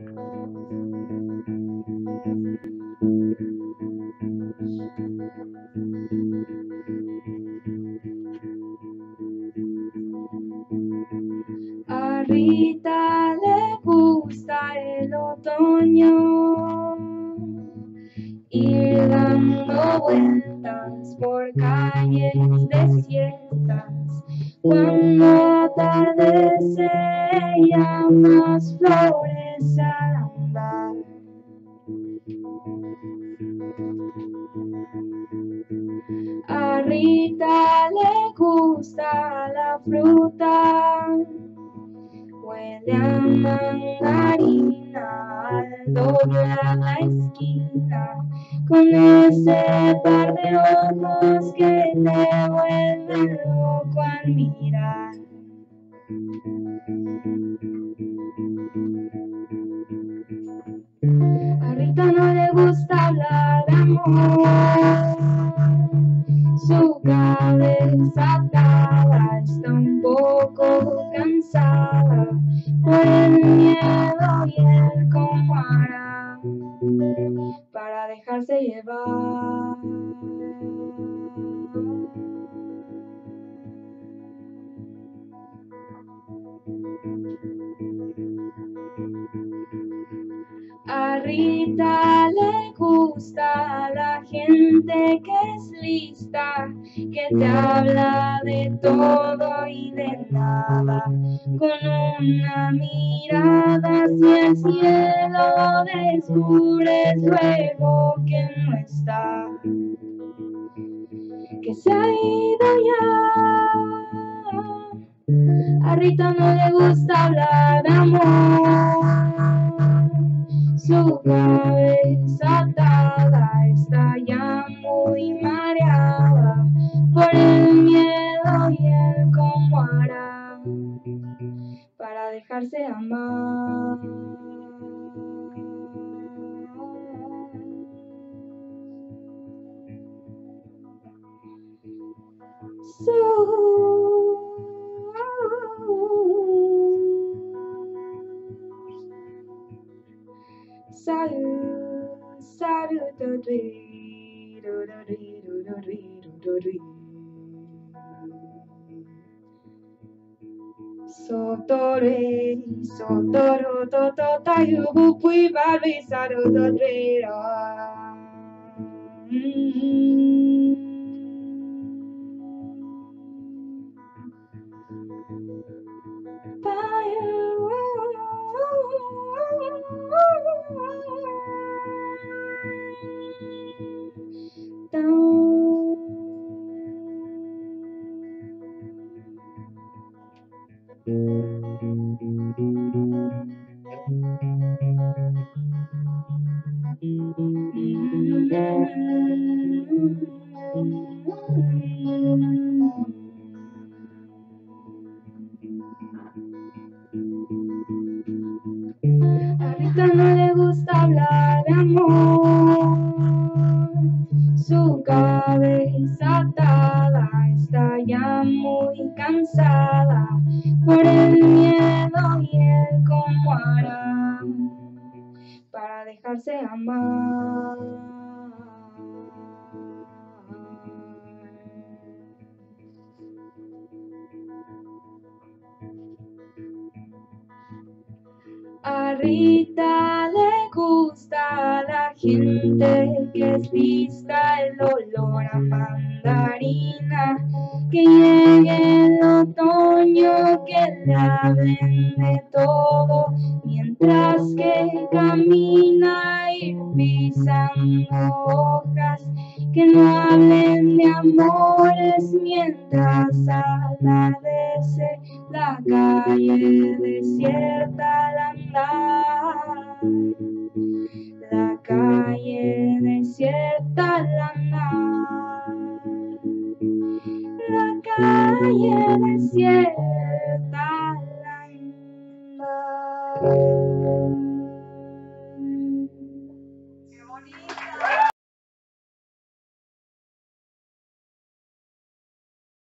A Rita le gusta el otoño, ir dando vueltas por calles desiertas. Cuando atardece llamas flores al andar. A Rita le gusta la fruta, huele a mandarina al doblar la esquina, con ese par de ojos que te vuelven loco al mirar. A Rita no le gusta hablar de amor, su cabeza atada está un poco cansada por el miedo y el cómo hará para dejarse llevar. A Rita le gusta la gente que es lista, que te habla de todo y de nada, con una mirada hacia el cielo descubres luego que no está, que se ha ido ya. A Rita no le gusta hablar de amor, su cabeza atada está ya muy mareada por el miedo y el cómo hará para dejarse amar. Sotore, sotoro, toto, tayu, pui, barbi, saru, dodrero. A Rita no le gusta hablar de amor, su cabeza atada está ya muy cansada por el miedo y el cómo hará para dejarse amar. A Rita le gusta la gente que es lista, el olor a mandarina, que llegue el otoño, que le hablen de todo, mientras que camina ir pisando hojas, que no hablen de amores mientras atardece la calle desierta al andar, la calle desierta al andar, la calle desierta al andar.